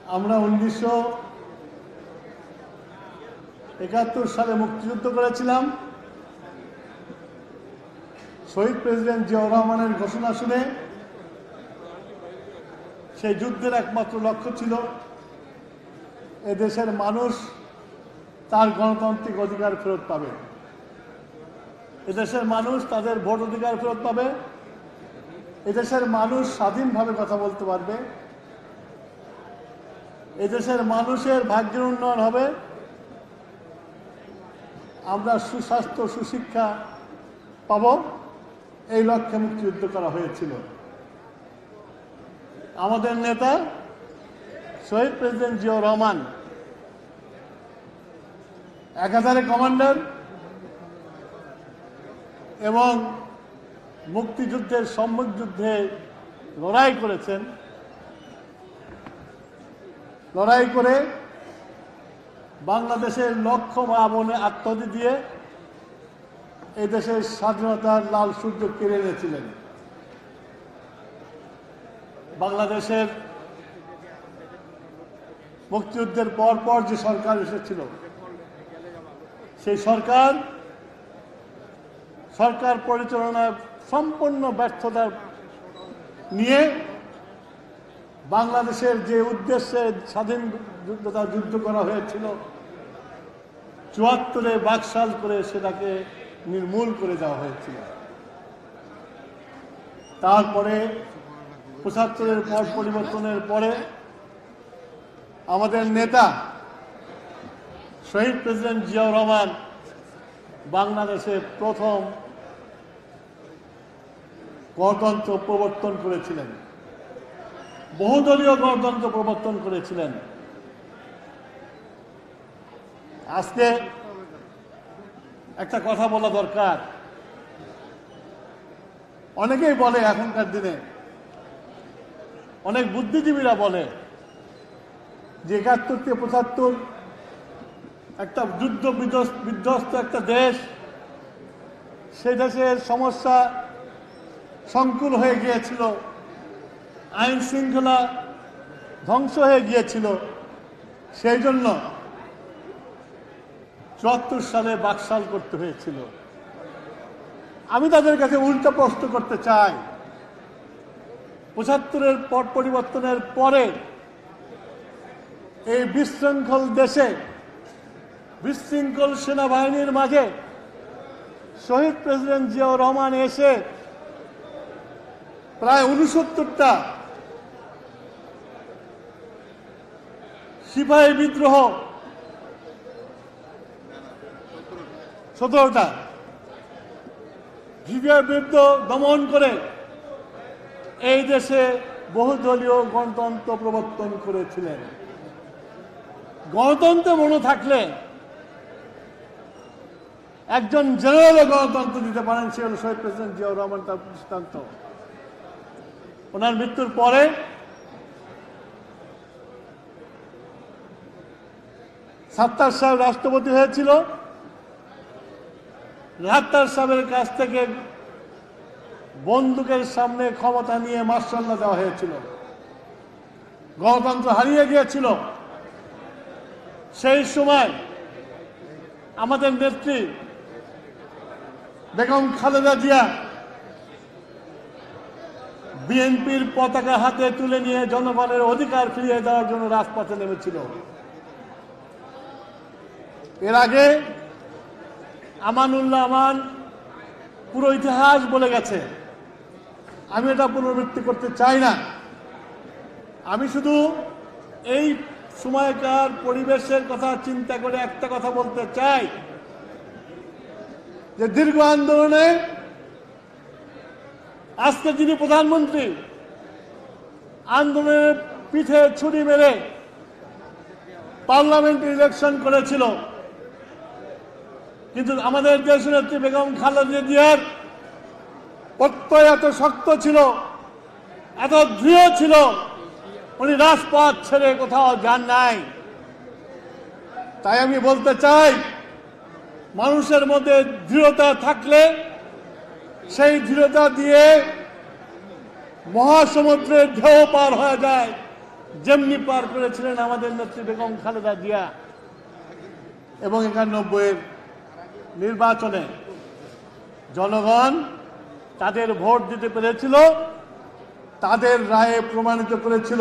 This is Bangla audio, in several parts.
আমরা 1971 সালে মুক্তিযুদ্ধ করেছিলাম। শহীদ প্রেসিডেন্ট জিয়াউর রহমানের ঘোষণা শুনে সেই যুদ্ধের একমাত্র লক্ষ্য ছিল এদেশের মানুষ তার গণতান্ত্রিক অধিকার ফেরত পাবে, এদেশের মানুষ তাদের ভোট অধিকার ফেরত পাবে, এদেশের মানুষ স্বাধীনভাবে কথা বলতে পারবে, এদেশের মানুষের ভাগ্যের উন্নয়ন হবে, আমরা সুস্বাস্থ্য সুশিক্ষা পাব। এই লক্ষ্যে মুক্তিযুদ্ধ করা হয়েছিল। আমাদের নেতা শহীদ প্রেসিডেন্ট জিয়াউর রহমান একাধারে কমান্ডার এবং মুক্তিযুদ্ধের সম্মুখ যুদ্ধে লড়াই করেছেন। লড়াই করে বাংলাদেশের লক্ষ মা বোনে আত্মহত্যা দিয়ে এই দেশের স্বাধীনতার লাল সূর্য কেড়ে এনেছিলেন। বাংলাদেশের মুক্তিযুদ্ধের পর যে সরকার এসেছিল সেই সরকার পরিচালনার সম্পূর্ণ ব্যর্থতা নিয়ে বাংলাদেশের যে উদ্দেশ্যে স্বাধীনতা যুদ্ধ করা হয়েছিল ৭৪-এ বাকশাল করে সেটাকে নির্মূল করে দেওয়া হয়েছিল। তারপরে ৭৫-এর পর পরিবর্তনের পরে আমাদের নেতা শহীদ প্রেসিডেন্ট জিয়াউর রহমান বাংলাদেশে প্রথম গণতন্ত্র প্রবর্তন করেছিলেন, বহুদলীয় গণতন্ত্র প্রবর্তন করেছিলেন। আজকে একটা কথা বলা দরকার। অনেকেই বলে, এখনকার দিনে অনেক বুদ্ধিজীবীরা বলে যে ৭১ থেকে ৭৫ একটা যুদ্ধ বিধ্বস্ত একটা দেশ, সেই দেশের সমস্যা সংকুল হয়ে গিয়েছিল, আইন শৃঙ্খলা ধ্বংস হয়ে গিয়েছিল, সেই জন্য ৭৪ সালে বাকশাল করতে হয়েছিল। আমি তাদের কাছে উল্টা প্রশ্ন করতে চাই, ৭৫-এর পট পরিবর্তনের পরে এই বিশৃঙ্খল দেশে বিশৃঙ্খল সেনাবাহিনীর মাঝে শহীদ প্রেসিডেন্ট জিয়াউর রহমান এসে প্রায় ৬৯টা সিপাহী বিদ্রোহ, ১৭টা সিপাহী বিদ্রোহ দমন করে এই দেশে বহুদলীয় গণতন্ত্র প্রবর্তন করেছিলেন। গণতন্ত্র মনে থাকলে একজন জেনারেল গণতন্ত্র দিতে পারেন, সে হল শহীদ প্রেসিডেন্ট জিয়াউর রহমান। তার দৃষ্টান্ত ওনার মৃত্যুর পরে সাত্তার সাহেব রাষ্ট্রপতি হয়েছিল। সাত্তার সাহেবের কাছ থেকে বন্দুকের সামনে ক্ষমতা নিয়ে মার্শাল্লাহ দেওয়া হয়েছিল। গণতন্ত্র হারিয়ে গিয়েছিল। সেই সময় আমাদের নেত্রী বেগম খালেদা জিয়া বিএনপির পতাকা হাতে তুলে নিয়ে জনগণের অধিকার ফিরিয়ে দেওয়ার জন্য রাজপথে নেমেছিল। এর আগে আমানুল্লাহ আমান পুরো ইতিহাস বলে গেছে, আমি এটা পুনরাবৃত্তি করতে চাই না। আমি শুধু এই সময়কার পরিবেশের কথা চিন্তা করে একটা কথা বলতে চাই যে দীর্ঘ আন্দোলনে আজকে যিনি প্রধানমন্ত্রী, আন্দোলনের পিঠে ছুরি মেরে পার্লামেন্ট ইলেকশন করেছিল, কিন্তু আমাদের দেশনেত্রী বেগম খালেদা জিয়ার প্রত্যয় এত শক্ত ছিল, এত দৃঢ় ছিল, উনি রাজপথ ছেড়ে কোথাও যান নাই। তাই আমি বলতে চাই, মানুষের মধ্যে দৃঢ়তা থাকলে সেই দৃঢ়তা দিয়ে মহাসমুদ্রের ঢেউ পার হয়ে যায়। যেমনি পার করেছিলেন আমাদের নেত্রী বেগম খালেদা জিয়া এবং 91-এর নির্বাচনে জনগণ তাদের ভোট দিতে পেরেছিল, তাদের রায়ে প্রমাণিত করেছিল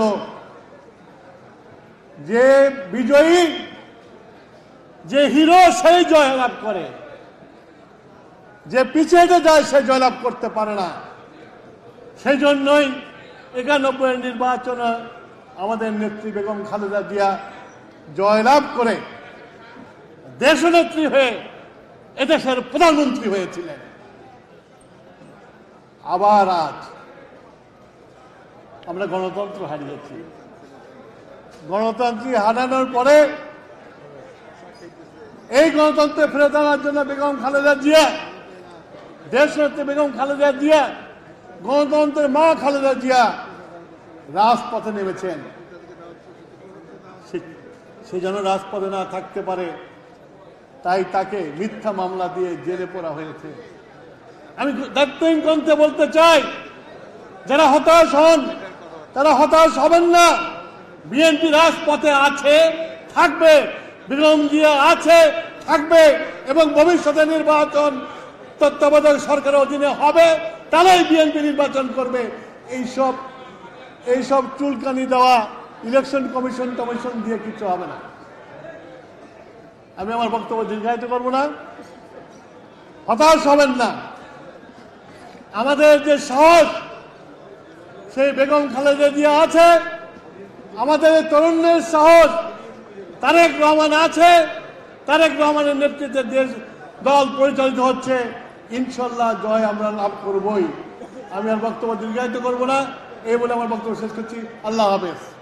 যে বিজয়ী, যে হিরো সেই জয়লাভ করে, যে পিছিয়ে যায় সে জয়লাভ করতে পারে না। সেই জন্যই 91-এর নির্বাচনে আমাদের নেত্রী বেগম খালেদা জিয়া জয়লাভ করে দেশনেত্রী হয়ে এদেশের প্রধানমন্ত্রী হয়েছিলেন। আবার আজ আমরা গণতন্ত্র হারিয়েছি। গণতন্ত্র হারানোর পরে এই গণতন্ত্রে ফেরত আনার জন্য বেগম খালেদা জিয়া, দেশনেত্রী বেগম খালেদা জিয়া, গণতন্ত্রের মা খালেদা জিয়া রাজপথে নেমেছেন। সে যেন রাজপথে না থাকতে পারে তাই তাকে মিথ্যা মামলা দিয়ে জেলে পড়া হয়েছে। আমি দায়িত্বহীন কণ্ঠে বলতে চাই, যারা হতাশ হন তারা হতাশ হবেন না। বিএনপি রাজপথে আছে, থাকবে, বেগম জিয়া আছে, থাকবে, এবং ভবিষ্যতে নির্বাচন তত্ত্বাবধায়ক সরকারের অধীনে হবে, তারাই বিএনপি নির্বাচন করবে। এইসব চুলকানি দেওয়া ইলেকশন কমিশন দিয়ে কিছু হবে না। আমি আমার বক্তব্য দীর্ঘায়িত করব না। হতাশ হবেন না। আমাদের যে সাহস সেই বেগম খালেদা জিয়া আছে, আমাদের তরুণদের সাহস তারেক রহমান আছে, তারেক রহমানের নেতৃত্বে দেশ দল পরিচালিত হচ্ছে। ইনশাল্লাহ জয় আমরা লাভ করবই। আমি আর বক্তব্য দীর্ঘায়িত করব না, এই বলে আমার বক্তব্য শেষ করছি। আল্লাহ হাফেজ।